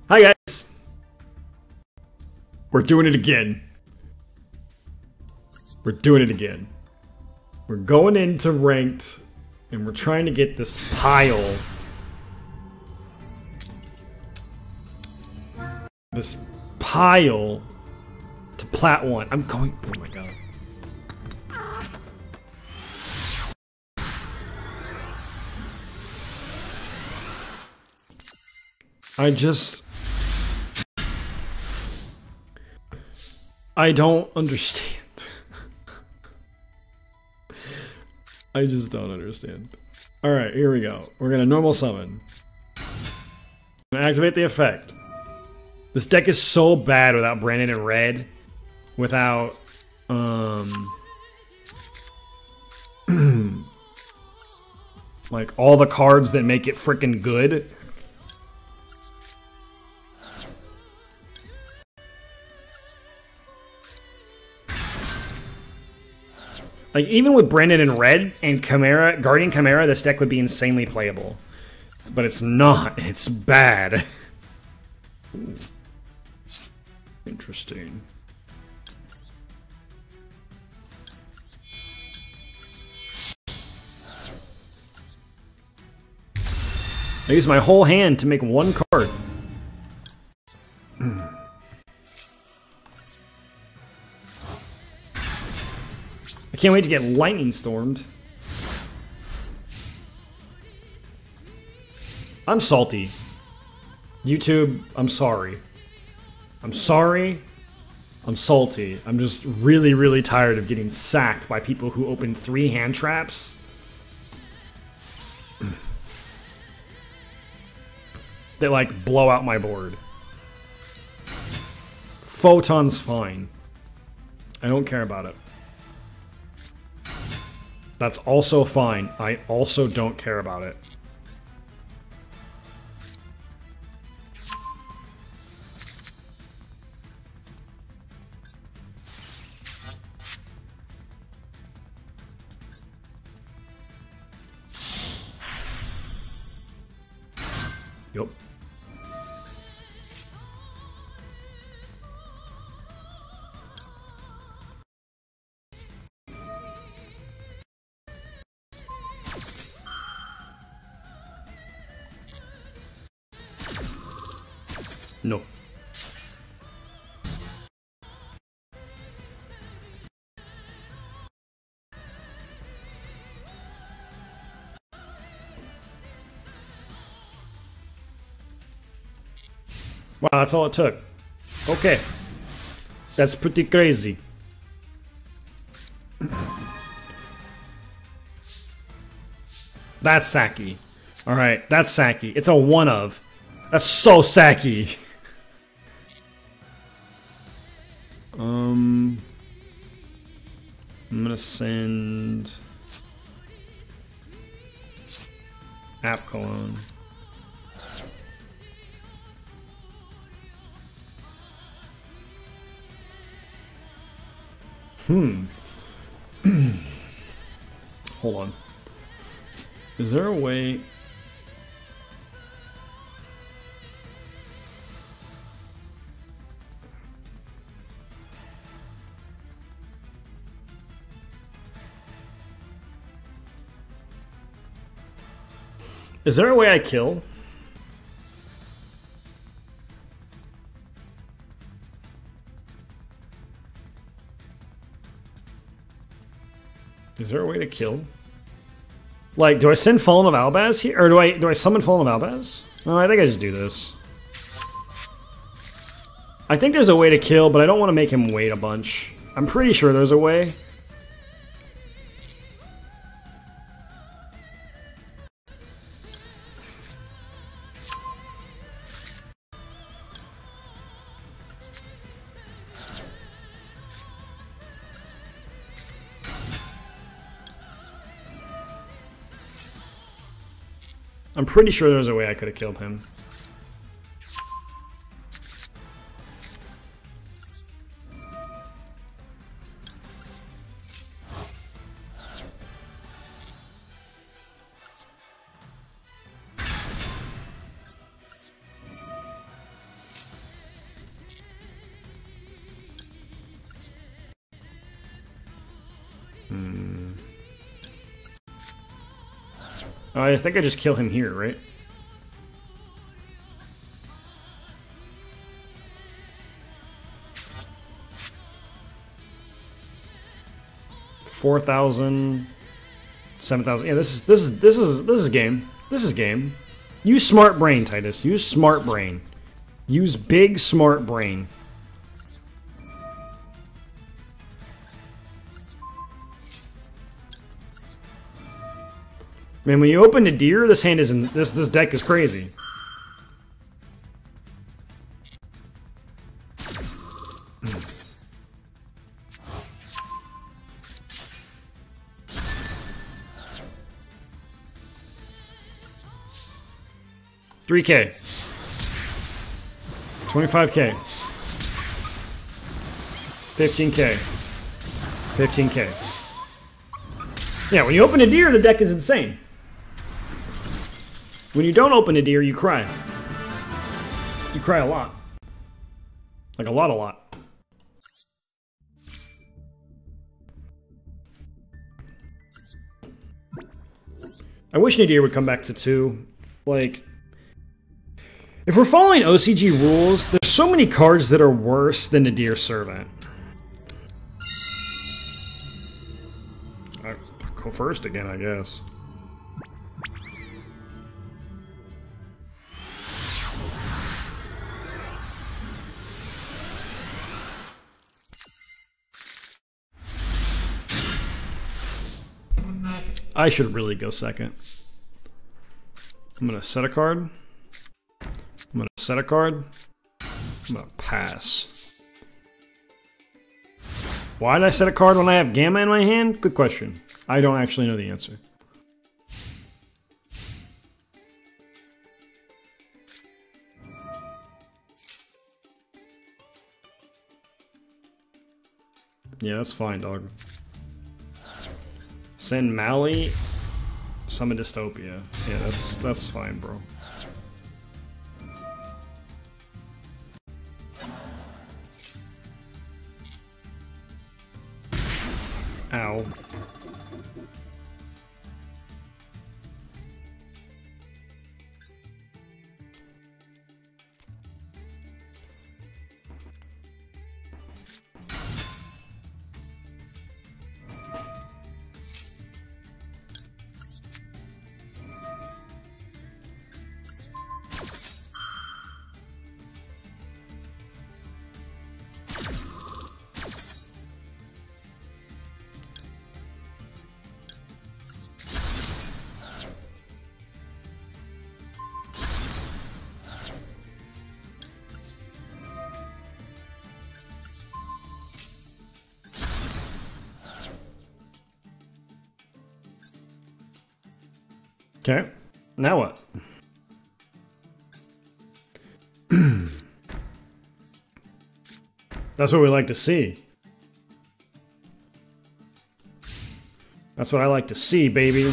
Hi guys! We're doing it again. We're doing it again. We're going into ranked and we're trying to get this pile. This pile to plat 1. I'm going. Oh my god. I don't understand. I just don't understand. Alright, here we go. We're gonna normal summon. I'm gonna activate the effect. This deck is so bad without Brandon in red. Without, like, all the cards that make it frickin' good. Like, even with Brandon in red and Chimera, Guardian Chimera, this deck would be insanely playable. But it's not. It's bad. Ooh. Interesting. I use my whole hand to make one card. I can't wait to get lightning stormed. I'm salty. YouTube, I'm sorry. I'm sorry. I'm salty. I'm just really, really tired of getting sacked by people who open 3 hand traps. That like blow out my board. Photon's fine. I don't care about it. That's also fine. I also don't care about it. Yep. No. Wow, that's all it took. Okay. That's pretty crazy. That's Saki. Alright, that's Saki. It's a 1 of. That's so Saki. I'm gonna send App Cologne. Hold on. Is there a way? Is there a way I kill? Is there a way to kill? Like, do I send Fallen of Albaz here? Or do I summon Fallen of Albaz? No, I think I just do this. I think there's a way to kill, but I don't want to make him wait a bunch. I'm pretty sure there's a way. I'm pretty sure there's a way I could have killed him. I think I just kill him here, right? $4,000, $7,000. Yeah, this is game. This is game. Use smart brain, Titus. Use smart brain. Use big smart brain. Man, when you open a deer, this hand is in this deck is crazy. $3K. $25K. $15K. $15K. Yeah, when you open a deer, the deck is insane. When you don't open a deer, you cry. You cry a lot. Like a lot. I wish Nadir would come back to 2. Like, if we're following OCG rules, there's so many cards that are worse than Nadir Servant. I go first again, I guess. I should really go second. I'm gonna set a card. I'm gonna set a card. I'm gonna pass. Why did I set a card when I have Gamma in my hand? Good question. I don't actually know the answer. Yeah, that's fine, dog. Send Mali, summon Dystopia. Yeah, that's fine, bro. Ow. Okay, now what? That's what we like to see. That's what I like to see, baby.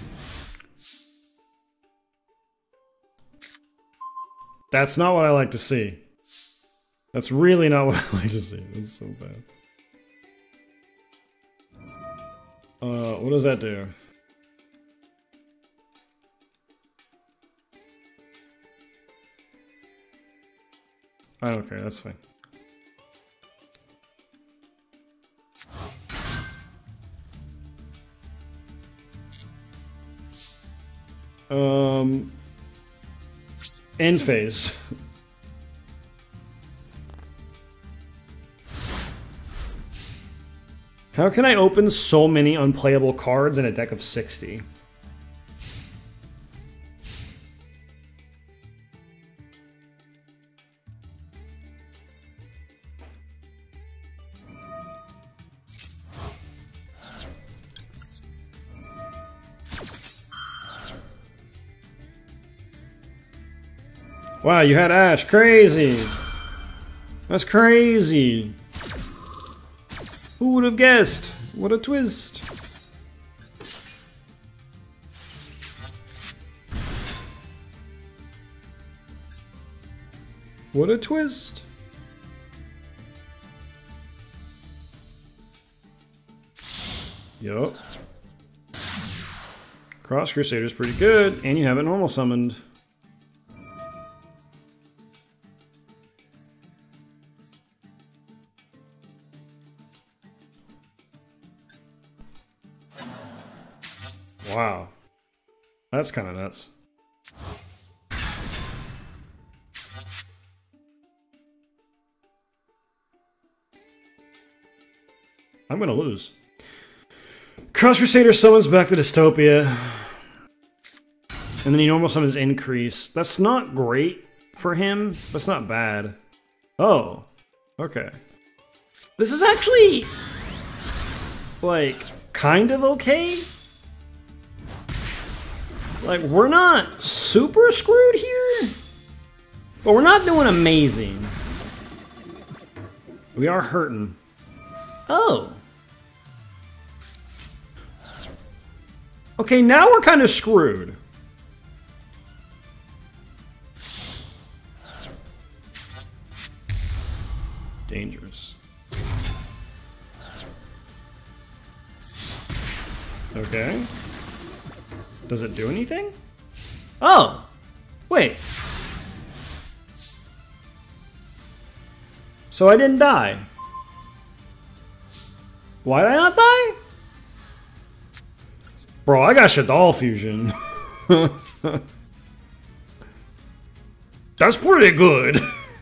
That's not what I like to see. That's really not what I like to see. That's so bad. What does that do? I don't care, that's fine. End phase. How can I open so many unplayable cards in a deck of 60? Wow, you had Ash. Crazy. That's crazy. Who would have guessed? What a twist. What a twist. Yup. Cross Crusader's pretty good, and you have it normal summoned. Wow. That's kind of nuts. I'm gonna lose. Cross Crusader summons back to Dystopia. And then he normal summons Increase. That's not great for him, but it's not bad. Oh. Okay. This is actually, like, kind of okay. Like, we're not super screwed here, but we're not doing amazing. We are hurting. Oh. Okay, now we're kind of screwed. Dangerous. Okay. Does it do anything? Oh! Wait. So I didn't die. Why did I not die? Bro, I got Shadal Fusion. That's pretty good.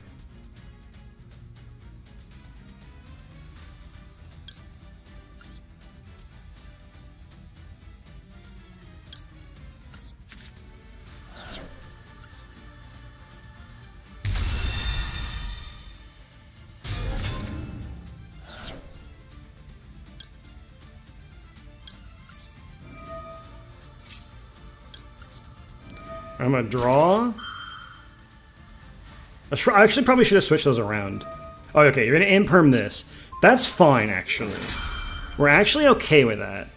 I'm gonna draw. I actually probably should have switched those around. Oh, okay, you're gonna imperm this. That's fine, actually. We're actually okay with that.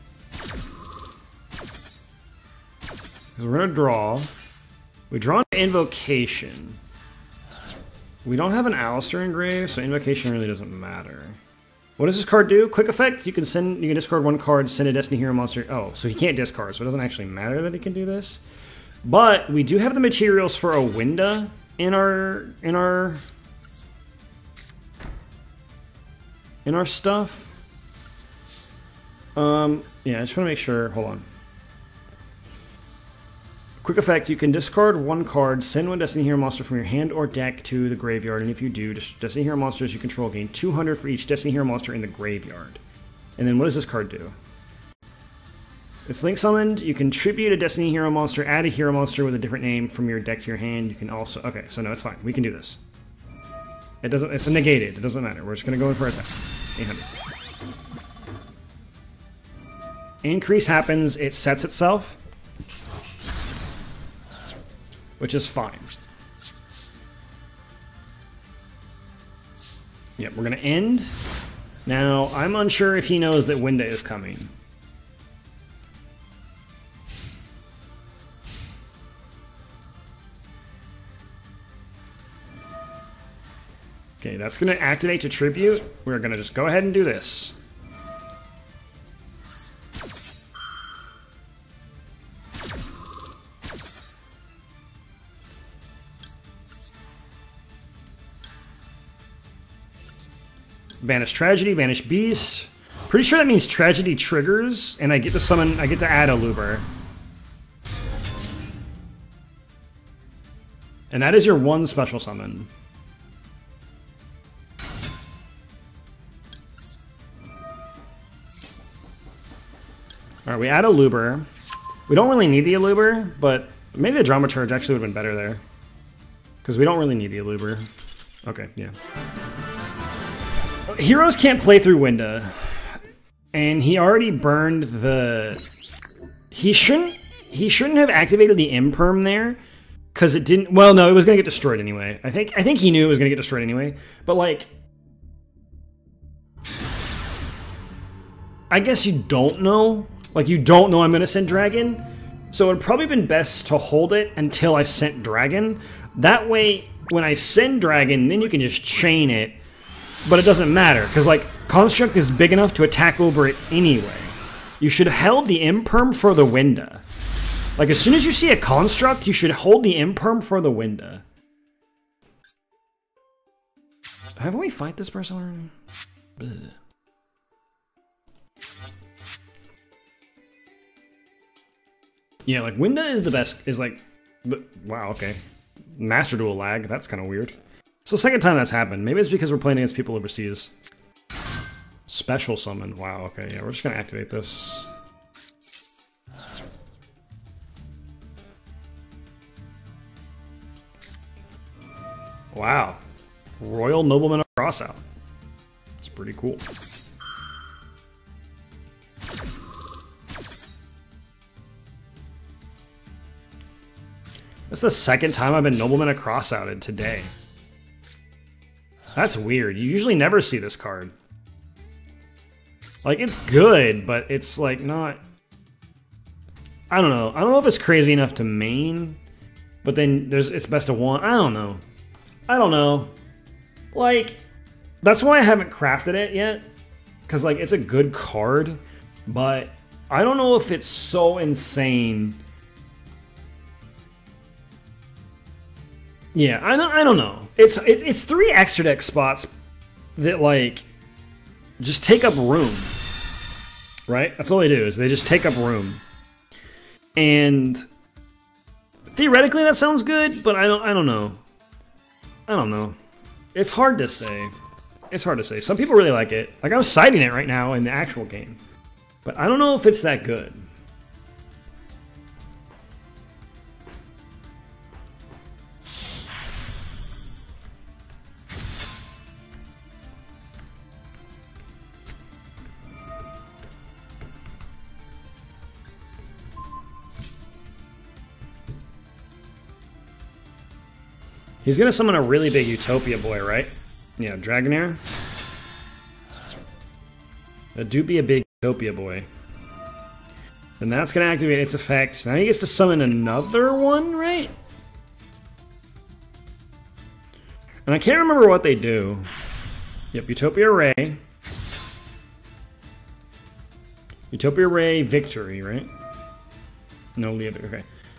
We're gonna draw. We draw an Invocation. We don't have an Alistair engraved, so Invocation really doesn't matter. What does this card do? Quick effect. You can discard one card, send a Destiny Hero monster. Oh, so he can't discard, so it doesn't actually matter that he can do this. But we do have the materials for a Winda in our stuff. Yeah, I just want to make sure. Hold on. Quick effect, you can discard one card, send one Destiny Hero monster from your hand or deck to the graveyard, and if you do, Destiny Hero monsters you control gain 200 for each Destiny Hero monster in the graveyard. And then what does this card do? It's link summoned, you can tribute a Destiny Hero monster, add a hero monster with a different name from your deck to your hand. You can also, okay, so no, it's fine. We can do this. It doesn't, it's a negated, it doesn't matter. We're just gonna go in for attack. 800. Increase happens, it sets itself, which is fine. Yep, we're gonna end. Now, I'm unsure if he knows that Winda is coming. Okay, that's going to activate to tribute. We're going to just go ahead and do this. Banish Tragedy, Banish Beast. Pretty sure that means Tragedy triggers, and I get to summon, I get to add a Luber. And that is your one special summon. Alright, we add a Luber. We don't really need the Luber, but maybe the Dramaturge actually would have been better there. Because we don't really need the Luber. Okay, yeah. Heroes can't play through Winda. And he already burned the... He shouldn't have activated the Imperm there. Because it didn't... Well, no, it was going to get destroyed anyway. I think he knew it was going to get destroyed anyway. But, like... I guess you don't know. Like, you don't know I'm going to send Dragon. So it would probably been best to hold it until I sent Dragon. That way, when I send Dragon, then you can just chain it. But it doesn't matter, because, like, Construct is big enough to attack over it anyway. You should have held the imperm for the Winda. Like, as soon as you see a construct, you should hold the imperm for the Winda. Haven't we fight this person already? Ugh. Yeah, like, Winda is the best, is like, wow, okay. Master Duel lag, that's kind of weird. It's the second time that's happened. Maybe it's because we're playing against people overseas. Special summon, wow, okay, yeah, we're just gonna activate this. Wow. Royal Nobleman of Crossout. It's pretty cool. That's the second time I've been Nobleman of Crossouted today. That's weird. You usually never see this card. Like, it's good, but it's like not... I don't know. I don't know if it's crazy enough to main, but then it's best of one. I don't know. I don't know. Like, that's why I haven't crafted it yet. Because, like, it's a good card, but I don't know if it's so insane. Yeah, I don't know. It's 3 extra deck spots that, like, just take up room. Right? That's all they do, is they just take up room. And theoretically that sounds good, but I don't know. I don't know. It's hard to say. It's hard to say. Some people really like it. Like, I'm citing it right now in the actual game. But I don't know if it's that good. He's gonna summon a really big Utopia boy, right? Yeah, Dragonair. That do be a big Utopia boy. Then that's gonna activate its effect. Now he gets to summon another one, right? And I can't remember what they do. Yep, Utopia Ray. Utopia Ray Victory, right? No, Leo, okay.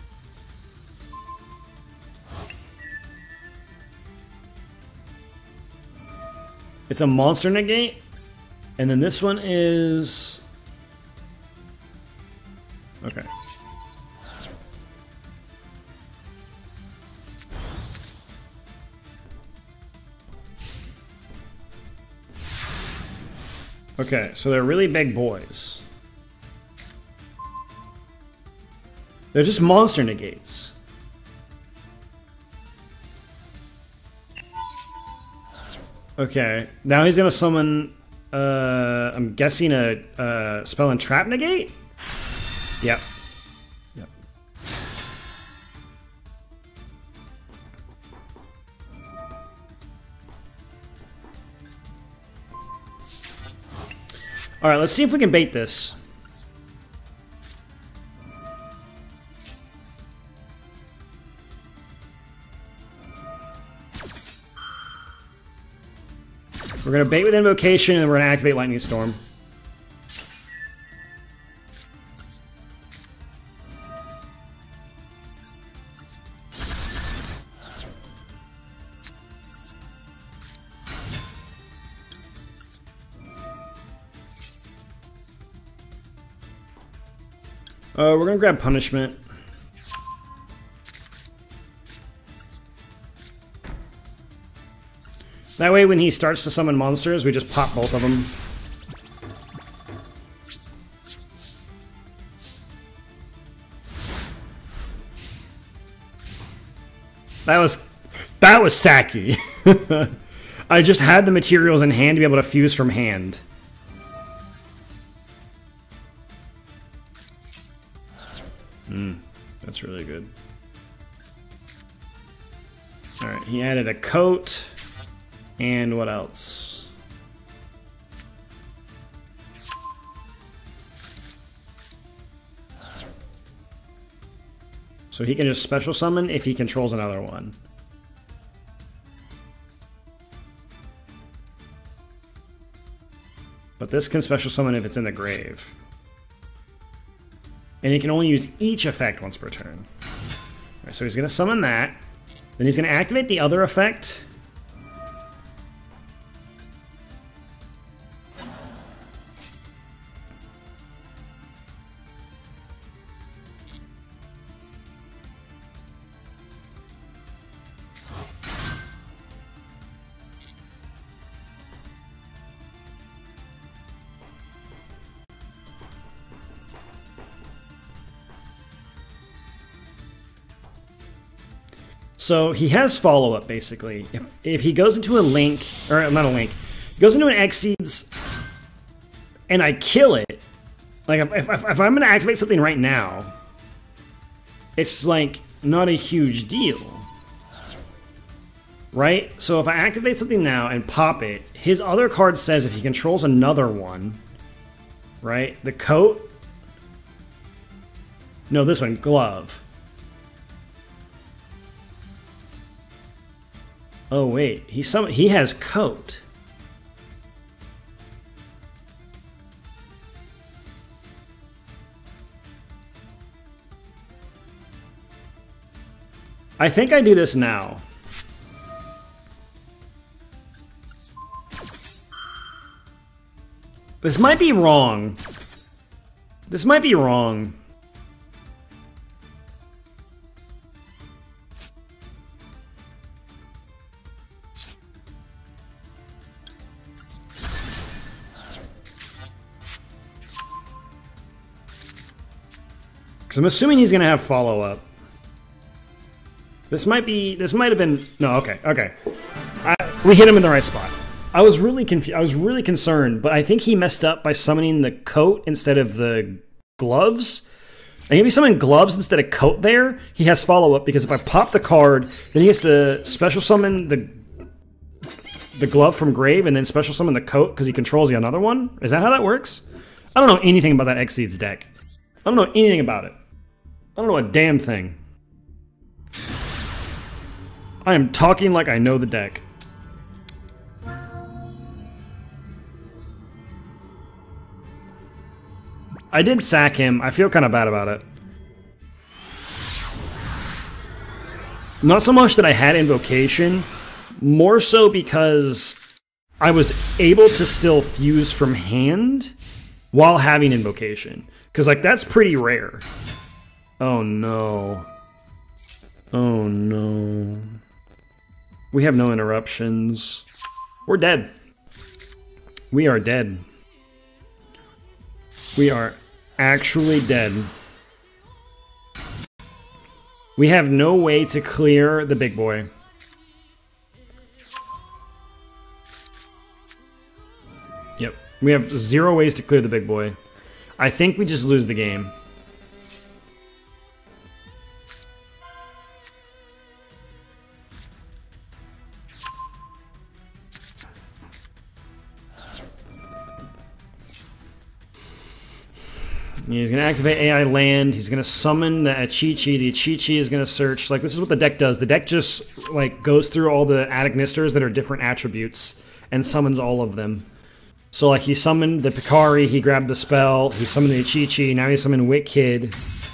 It's a monster negate, and then this one is... Okay. Okay, so they're really big boys. They're just monster negates. Okay, now he's gonna summon, I'm guessing a spell and trap negate? Yep. Yep. Alright, let's see if we can bait this. We're going to bait with Invocation, and we're going to activate Lightning Storm. We're going to grab Punishment. That way, when he starts to summon monsters, we just pop both of them. That was sacky. I just had the materials in hand to be able to fuse from hand. That's really good. Alright, he added a coat. And what else? So he can just special summon if he controls another one. But this can special summon if it's in the grave. And he can only use each effect once per turn. Alright, so he's going to summon that. Then he's going to activate the other effect. So he has follow-up, basically. If he goes into a link, or not a link, goes into an Exceeds, and I kill it, like, if I'm going to activate something right now, it's, like, not a huge deal. Right? So if I activate something now and pop it, his other card says if he controls another one, right? The coat? No, this one, glove. Oh wait, he has coat. I think I do this now. This might be wrong. This might be wrong. I'm assuming he's gonna have follow-up. This might have been, no, okay. We hit him in the right spot. I was really confused, I was really concerned, but I think he messed up by summoning the coat instead of the gloves. And if he summoned gloves instead of coat there, he has follow-up, because if I pop the card, then he has to special summon the glove from grave, and then special summon the coat, because he controls the another one? Is that how that works? I don't know anything about that Exceeds deck. I don't know anything about it. I don't know a damn thing. I am talking like I know the deck. I did sack him. I feel kind of bad about it. Not so much that I had Invocation, more so because I was able to still fuse from hand while having Invocation. Because, like, that's pretty rare. Oh, no. Oh, no. We have no interruptions. We're dead. We are dead. We are actually dead. We have no way to clear the big boy. Yep. We have 0 ways to clear the big boy. I think we just lose the game. He's going to activate AI land. He's going to summon the Achichi. The Achichi is going to search. Like, this is what the deck does. The deck just, like, goes through all the Attic Nisters that are different attributes and summons all of them. So, like, he summoned the Picari, he grabbed the spell, he summoned the Achichi, now he summoned Wit Kid.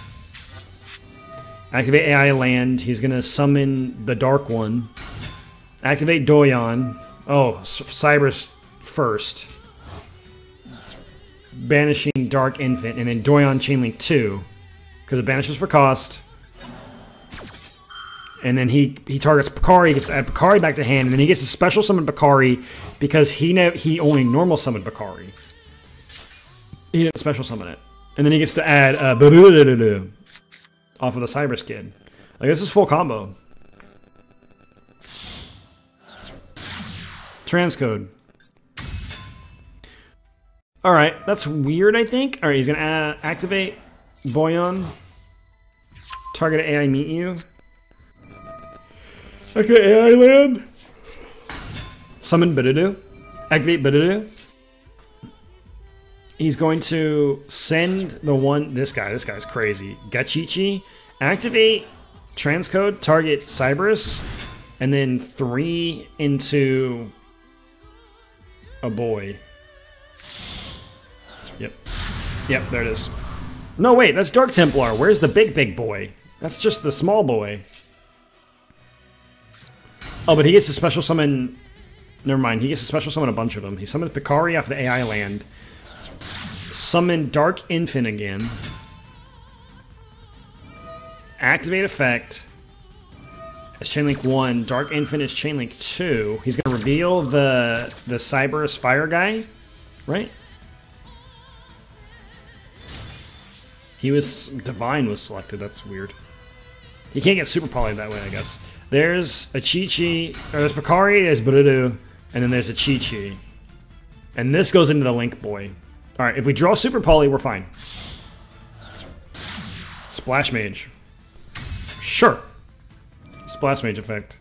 Activate AI land. He's going to summon the Dark One. Activate Doyon. Oh, Cybers first. Banishing Dark Infant, and then Doyon Chainlink 2, because it banishes for cost. And then he targets Picari, he gets to add Picari back to hand, and then he gets to special summon Picari because he only normal summoned Picari. He didn't special summon it. And then he gets to add off of the Cybers Kid. Like, this is full combo. Transcode. Alright, that's weird, I think. Alright, he's gonna activate Boyon. Target AI meet you. Okay, AI land. Summon Bidudu. Activate Bidudu. He's going to send the one... This guy's crazy. Gachichi. Activate Transcode. Target Cybers. And then 3 into a boy. Yep, there it is. No, wait, that's Dark Templar. Where's the big boy? That's just the small boy. Oh, but he gets to special summon... Never mind, he gets to special summon a bunch of them. He summoned Picari off the AI land. Summoned Dark Infant again. Activate effect. It's Chainlink 1. Dark Infant is Chainlink 2. He's going to reveal the Cyberus Fire guy, right? Divine was selected. That's weird. You can't get Super Poly that way, I guess. There's a Chi-Chi, or there's Picari, there's Burudu, and then there's a Chi-Chi. And this goes into the Link Boy. Alright, if we draw Super Poly, we're fine. Splash Mage. Sure. Splash Mage effect.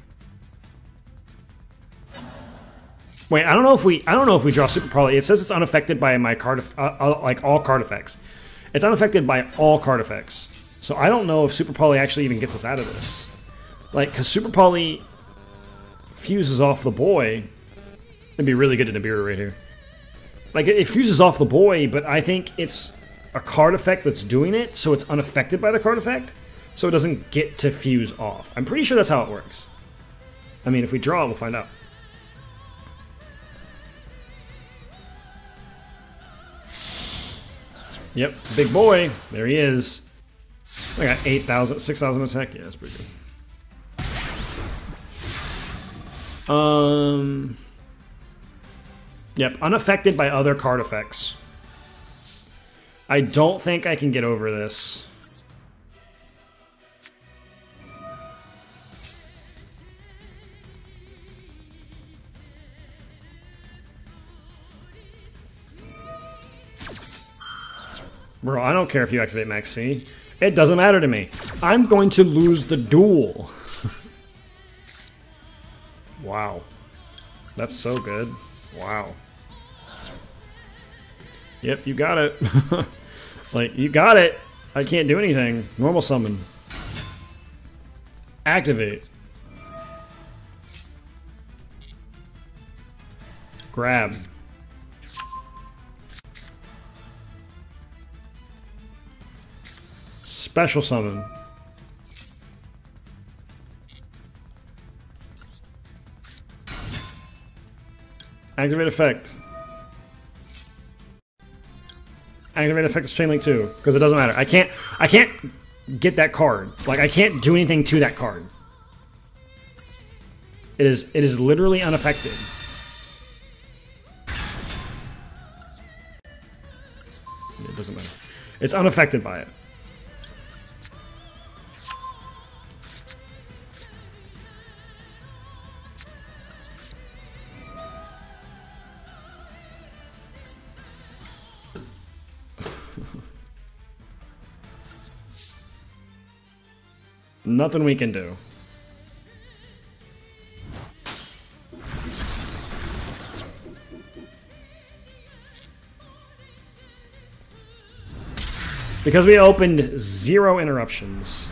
Wait, I don't know if we draw Super Poly. It says it's unaffected by my card, like all card effects. It's unaffected by all card effects. So I don't know if Super Poly actually even gets us out of this. Like, because Super Poly fuses off the boy. It'd be really good to Nibiru right here. Like, it fuses off the boy, but I think it's a card effect that's doing it, so it's unaffected by the card effect, so it doesn't get to fuse off. I'm pretty sure that's how it works. I mean, if we draw, we'll find out. Yep, big boy. There he is. I got 8,000, 6,000 attack. Yeah, that's pretty good. Yep, unaffected by other card effects. I don't think I can get over this. Bro, I don't care if you activate Max C. It doesn't matter to me. I'm going to lose the duel. Wow. That's so good. Wow. Yep, you got it. Like, you got it. I can't do anything. Normal summon. Activate. Grab. Special summon. Activate effect. Activate effect is Chainlink 2, because it doesn't matter. I can't get that card. Like, I can't do anything to that card. It is literally unaffected. It doesn't matter. It's unaffected by it. Nothing we can do. Because we opened 0 interruptions.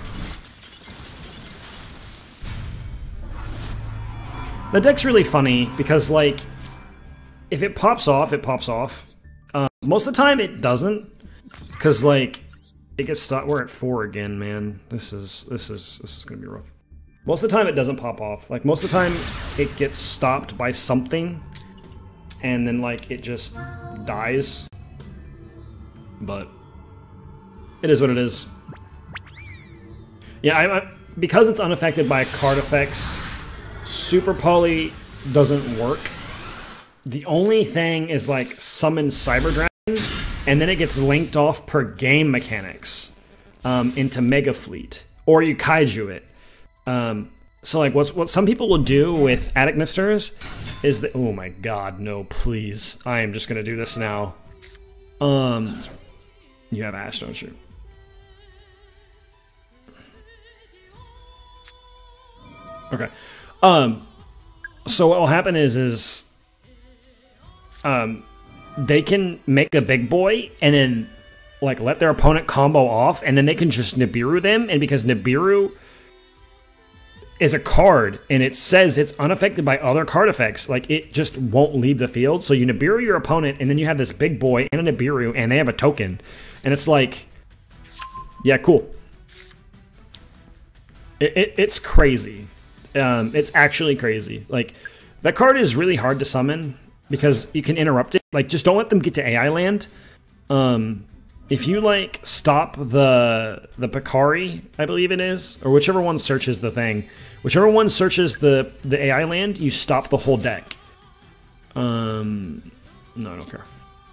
The deck's really funny because, like, if it pops off, it pops off. Most of the time, it doesn't, because, like, it gets stuck. We're at 4 again, man. This is gonna be rough. Most of the time, it doesn't pop off. Like, most of the time, it gets stopped by something, and then, like, it just dies. But it is what it is. Yeah, because it's unaffected by card effects, Super Poly doesn't work. The only thing is, like, summon Cyber Dragon, and then it gets linked off per game mechanics into Mega Fleet, or you kaiju it. So, like, what some people will do with Attic Misters is that, oh my god, no, please. I am just gonna do this now. You have Ash, don't you? Okay. So what will happen is they can make a big boy and then, like, let their opponent combo off, and then they can just Nibiru them, and because Nibiru is a card, and it says it's unaffected by other card effects, like, it just won't leave the field, so you Nibiru your opponent, and then you have this big boy and a Nibiru, and they have a token, and it's like, Yeah, cool. It's crazy. It's actually crazy. Like, that card is really hard to summon because you can interrupt it. Like, just don't let them get to AI land. If you, like, stop the Picari, I believe it is, or whichever one searches the thing, whichever one searches the AI land, you stop the whole deck. No, I don't care.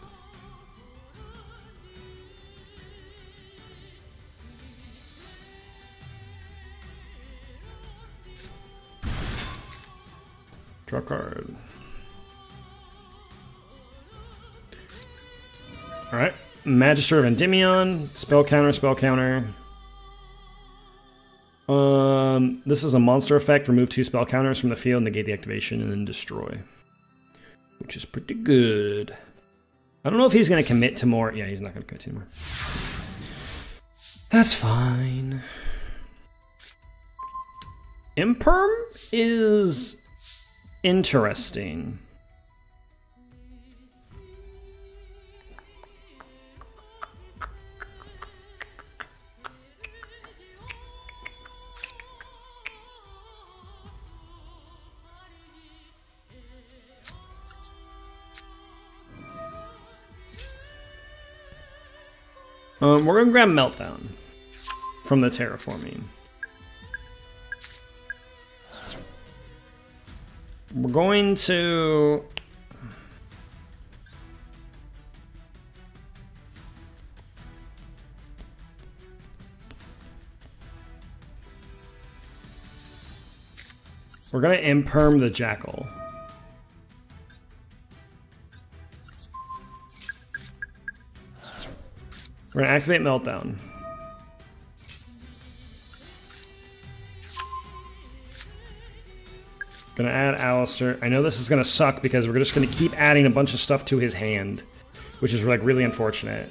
Draw card. Alright. Magister of Endymion. Spell counter, spell counter. This is a monster effect. Remove 2 spell counters from the field, negate the activation, and then destroy. Which is pretty good. I don't know if he's going to commit to more. Yeah, he's not going to commit to more. That's fine. Imperm is interesting. We're going to grab Meltdown from the terraforming. We're going to... We're going to imperm the Jackal. We're going to activate Meltdown. Gonna add Alistair. I know this is gonna suck because we're just gonna keep adding a bunch of stuff to his hand, which is like really unfortunate.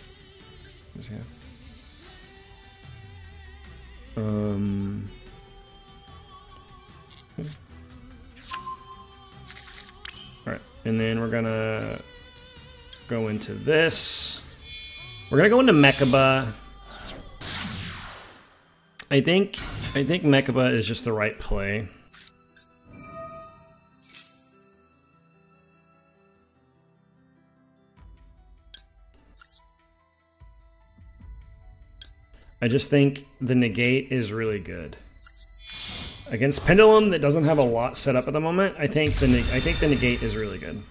Alright, and then we're gonna go into this. We're gonna go into Mechaba. I think Mechaba is just the right play. I just think the negate is really good. Against Pendulum that doesn't have a lot set up at the moment, I think the negate is really good.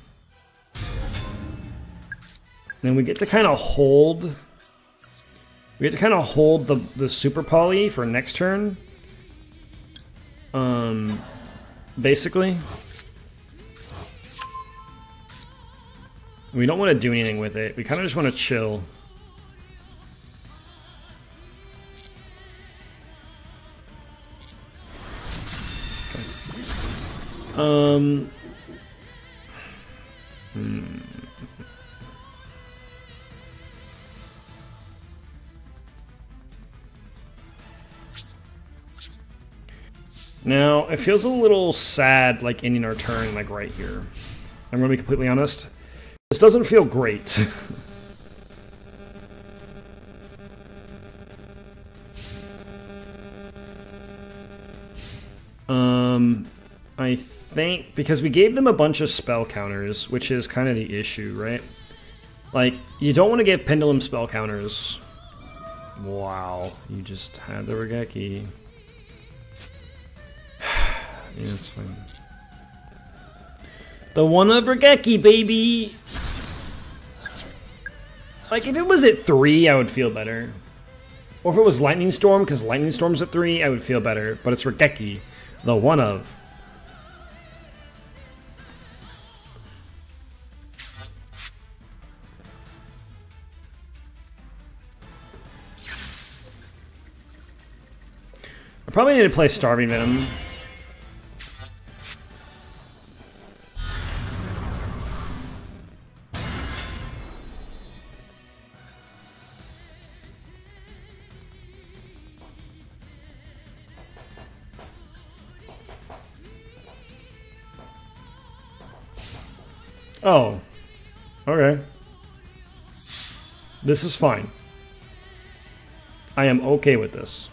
Then we get to kind of hold. We get to kind of hold the Super Poly for next turn. Basically. We don't want to do anything with it. We kind of just want to chill. Now, it feels a little sad, like, ending our turn, like, right here. I'm gonna be completely honest. This doesn't feel great. I think, because we gave them a bunch of spell counters, which is kind of the issue, right? Like, you don't want to give Pendulum spell counters. Wow, you just had the Regeki. Yeah, it's fine. The one of Regeki, baby! Like, if it was at 3, I would feel better. Or if it was Lightning Storm, because Lightning Storm's at 3, I would feel better. But it's Regeki, the one of. I probably need to play Starving Venom. Oh, okay. This is fine. I am okay with this.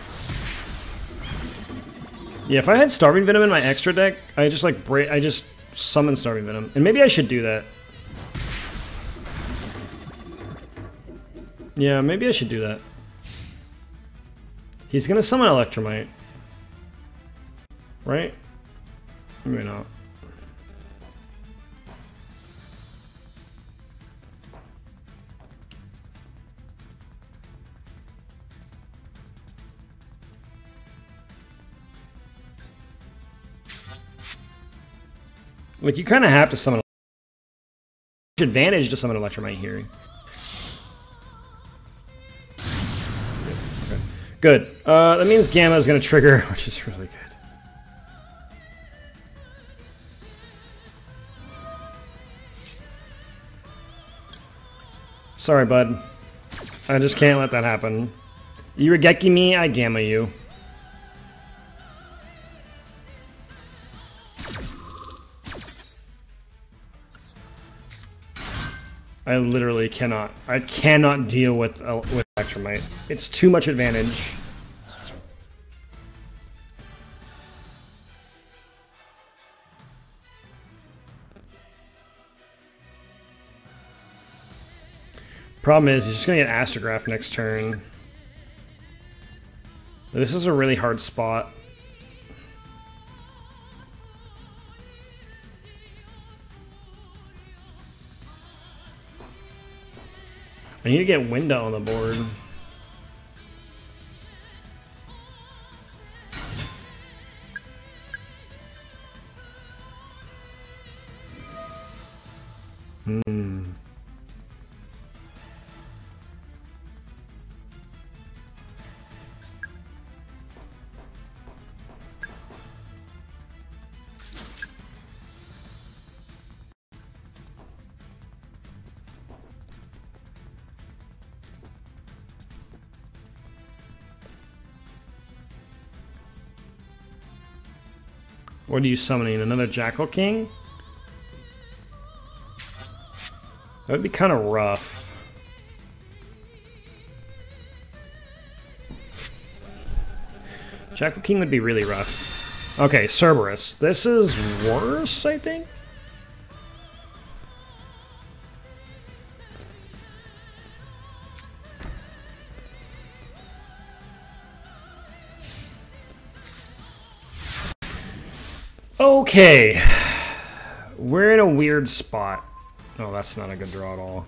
Yeah, if I had Starving Venom in my extra deck, I just like I just summon Starving Venom. And maybe I should do that. Yeah, maybe I should do that. He's gonna summon Electromite. Right? Maybe not. Like, you kind of have to summon advantage to summon Electromite here. Okay. Good. That means Gamma is going to trigger, which is really good. Sorry, bud. I just can't let that happen. You Regeki me, I Gamma you. I literally cannot. I cannot deal with Electromite. It's too much advantage. Problem is, he's just gonna get Astrograph next turn. This is a really hard spot. I need to get Winda on the board. What are you summoning? Another Jackal King? That would be kind of rough. Jackal King would be really rough. Okay, Cerberus. This is worse, I think? Okay, we're in a weird spot. Oh, that's not a good draw at all.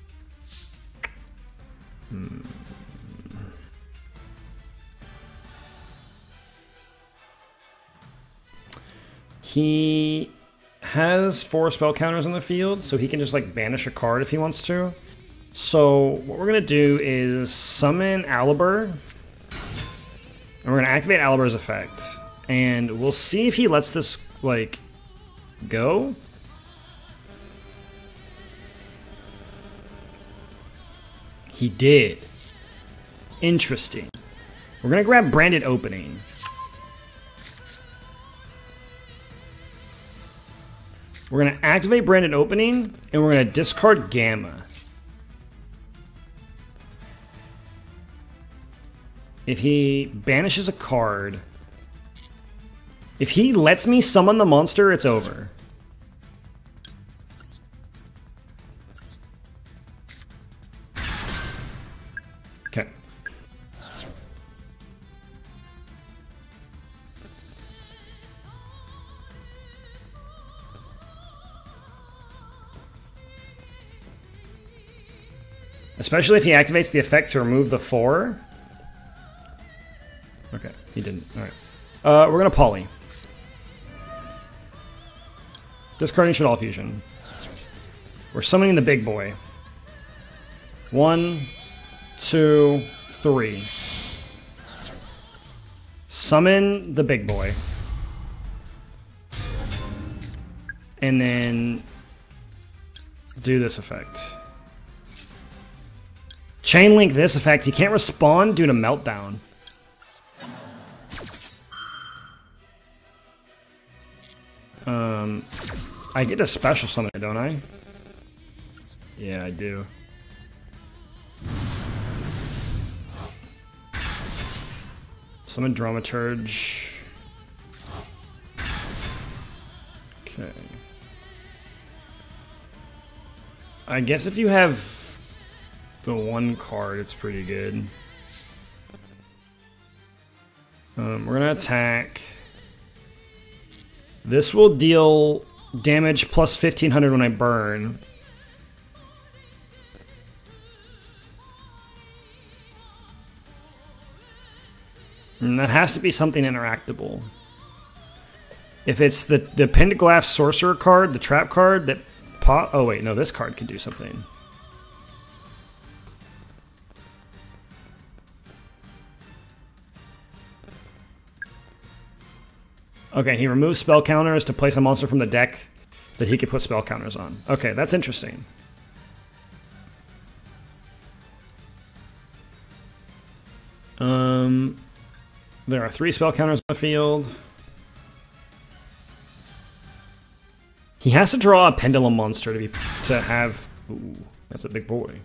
He has 4 spell counters on the field, so he can just like banish a card if he wants to. So what we're gonna do is summon Alibur, and we're gonna activate Alibur's effect. And we'll see if he lets this, like, go. He did. Interesting. We're gonna grab Branded Opening. We're gonna activate Branded Opening, and we're gonna discard Gamma. If he banishes a card... If he lets me summon the monster, it's over. Okay. Especially if he activates the effect to remove the 4. Okay, he didn't. Alright. We're gonna Poly. Discarding Shaddoll Fusion. We're summoning the big boy. 1, 2, 3. Summon the big boy. And then do this effect. Chain link this effect. He can't respond due to Meltdown. I get a special summon, don't I? Yeah, I do. Summon Dramaturge. Okay. I guess if you have the one card, it's pretty good. We're gonna attack. This will deal damage plus 1500 when I burn. And that has to be something interactable. If it's the Pentaglyph Sorcerer card, the trap card that pop. Oh wait, no, this card can do something. Okay, he removes spell counters to place a monster from the deck that he could put spell counters on. Okay, that's interesting. There are 3 spell counters on the field. He has to draw a pendulum monster to have. Ooh, that's a big boy.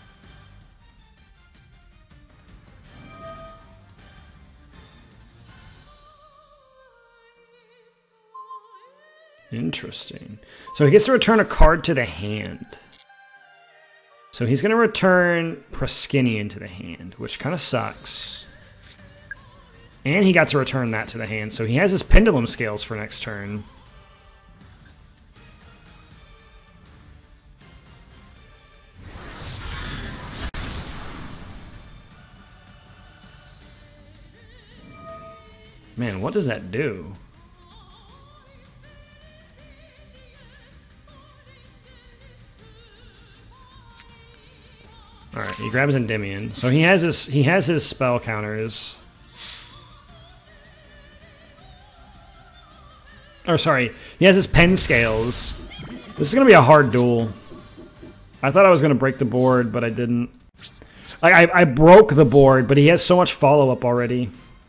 Interesting. So he gets to return a card to the hand. So he's going to return Praskinian to the hand, which kind of sucks. And he got to return that to the hand, so he has his Pendulum Scales for next turn. Man, what does that do? Alright, he grabs Endymion. So he has his spell counters. Or sorry, he has his pen scales. This is gonna be a hard duel. I thought I was gonna break the board, but I didn't. Like I broke the board, but he has so much follow-up already.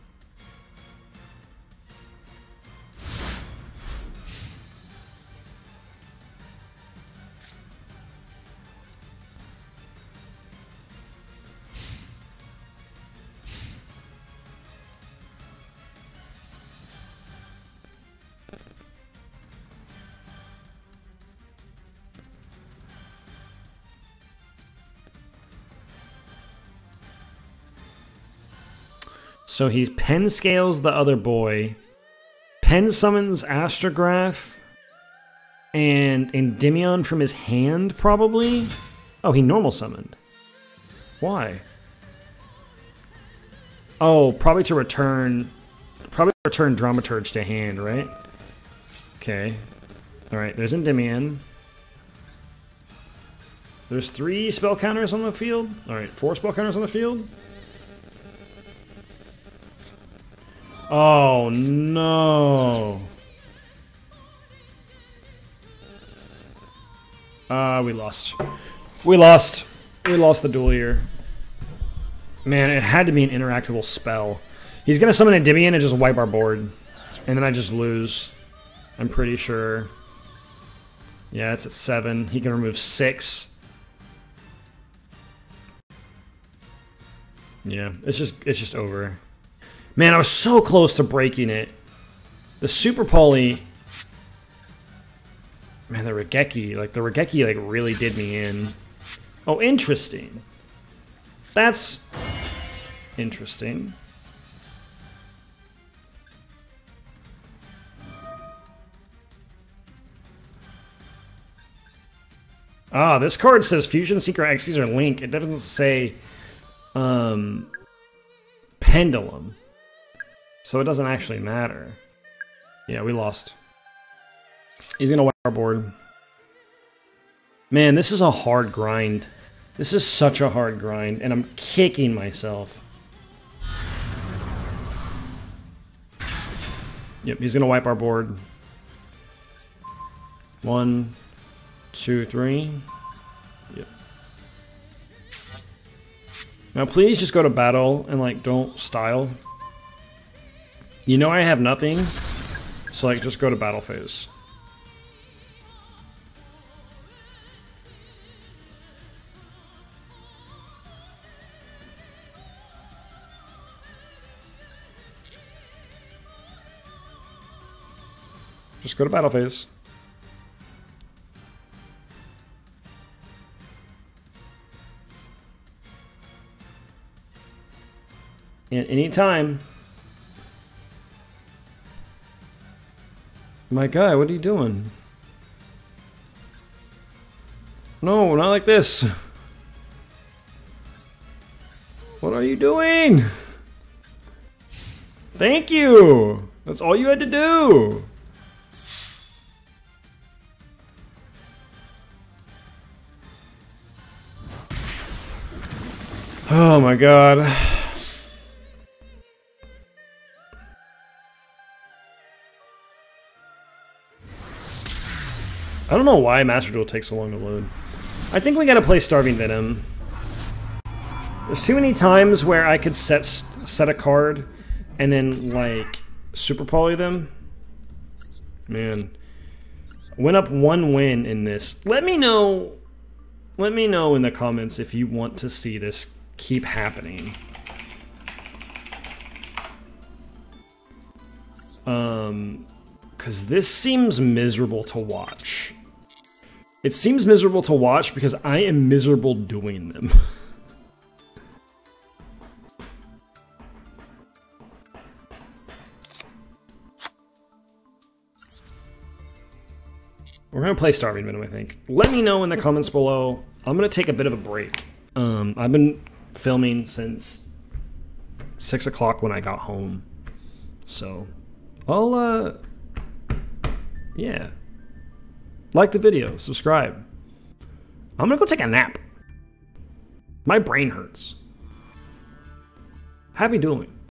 So he pen scales the other boy, pen summons Astrograph, and Endymion from his hand, probably? Oh, he normal summoned. Why? Oh, probably to return Dramaturge to hand, right? Okay. Alright, there's Endymion. There's 3 spell counters on the field. Alright, 4 spell counters on the field. Oh no. We lost. We lost the duel here. Man, it had to be an interactable spell. He's gonna summon Endymion and just wipe our board. And then I just lose. I'm pretty sure. Yeah, it's at 7. He can remove 6. Yeah, it's just over. Man, I was so close to breaking it. The Super Poly... Man, the Regeki, like, really did me in. Oh, interesting. That's... interesting. Ah, this card says Fusion, Secret Xyz, or Link. It doesn't say... Pendulum. So it doesn't actually matter. Yeah, we lost. He's gonna wipe our board. Man, this is a hard grind. This is such a hard grind, and I'm kicking myself. Yep, he's gonna wipe our board. 1, 2, 3. Yep. Now please just go to battle and like don't style. You know I have nothing, so like just go to battle phase. Just go to battle phase. And anytime. My guy, what are you doing? No, not like this. What are you doing? Thank you. That's all you had to do. Oh my god. I don't know why Master Duel takes so long to load. I think we gotta play Starving Venom. There's too many times where I could set a card and then like super poly them. Man, went up 1 win in this. Let me know in the comments if you want to see this keep happening. Because this seems miserable to watch. It seems miserable to watch because I am miserable doing them. We're gonna play Starving Venom, I think. Let me know in the comments below. I'm gonna take a bit of a break. I've been filming since 6 o'clock when I got home. So, I'll, yeah. Like the video, subscribe. I'm gonna go take a nap. My brain hurts. Happy dueling.